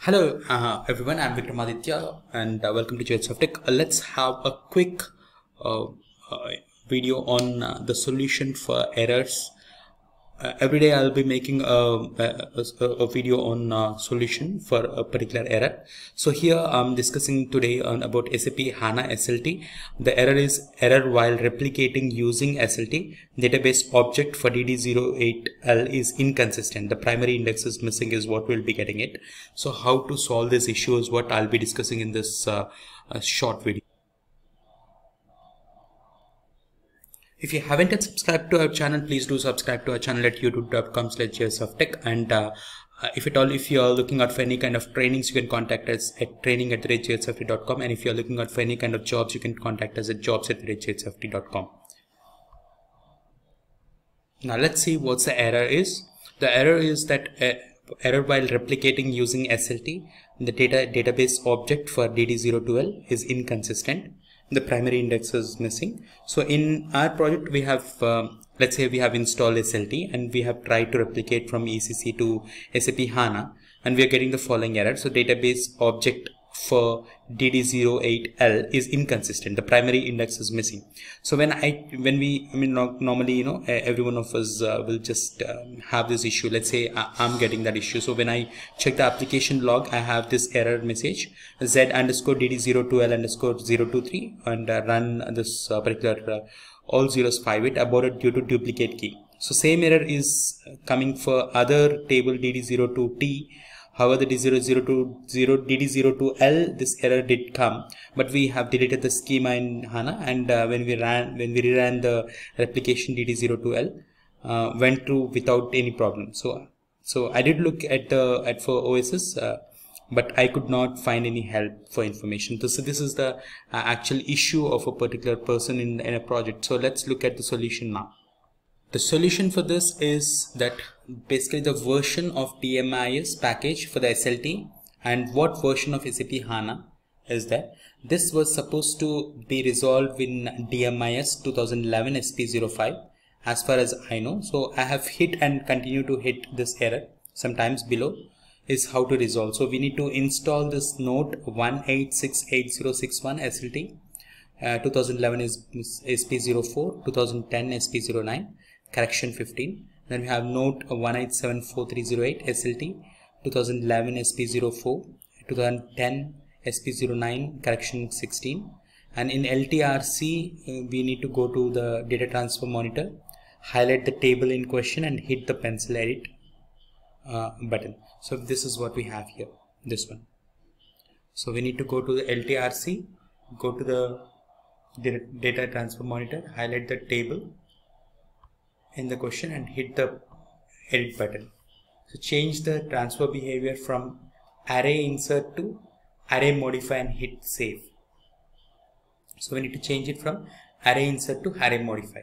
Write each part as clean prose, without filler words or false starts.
Hello, everyone. I'm Vikramaditya, and welcome to JSoft Tech. Let's have a quick uh, uh, video on the solution for errors. Every day I'll be making a video on solution for a particular error. So here I'm discussing today about SAP HANA SLT. The error is error while replicating using SLT. Database object for DD08L is inconsistent. The primary index is missing is what we'll be getting it. So how to solve this issue is what I'll be discussing in this short video. If you haven't yet subscribed to our channel, please do subscribe to our channel at youtube.com/JSoftTech. And if you are looking out for any kind of trainings, you can contact us at training@jsofttech.com. And if you are looking out for any kind of jobs, you can contact us at jobs@jsofttech.com. Now let's see what the error is. The error is that error while replicating using SLT, the database object for DD02L is inconsistent. The primary index is missing. So in our project we have let's say we have installed SLT and we have tried to replicate from ECC to SAP HANA, and we are getting the following error. So database object for DD08L is inconsistent. The primary index is missing. So normally every one of us will just have this issue. Let's say I'm getting that issue. So when I check the application log, I have this error message z_dd02L_023 and run this particular all zeros 58 aborted due to duplicate key. So same error is coming for other table DD02T. However, the DD02L, this error did come, but we have deleted the schema in HANA, and when we reran the replication DD02L, went through without any problem. So I did look at for OSS, but I could not find any help for information. So this is the actual issue of a particular person in a project. So let's look at the solution now. The solution for this is that basically the version of DMIS package for the SLT and what version of SAP HANA is that. This was supposed to be resolved in DMIS 2011 SP05 as far as I know. So I have hit and continue to hit this error sometimes below is how to resolve. So we need to install this node 1868061 SLT. 2011 is SP04, 2010 SP09. Correction 15. Then we have node 1874308 SLT, 2011 SP04, 2010 SP09, correction 16. And in LTRC, we need to go to the data transfer monitor, highlight the table in question and hit the pencil edit button. So this is what we have here, this one. So we need to go to the LTRC, go to the data transfer monitor, highlight the table in the question and hit the edit button. So change the transfer behavior from array insert to array modify and hit save. So we need to change it from array insert to array modify.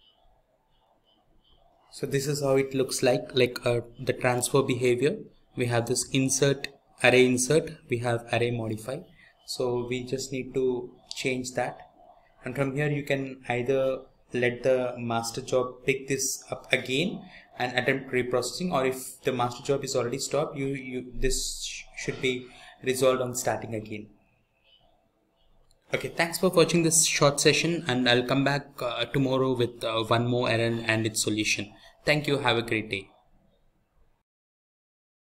So this is how it looks like the transfer behavior. We have this insert, array insert, we have array modify. So we just need to change that, and from here you can either let the master job pick this up again and attempt reprocessing, or if the master job is already stopped, this should be resolved on starting again. Okay, thanks for watching this short session, and I'll come back tomorrow with one more error and its solution. Thank you. Have a great day.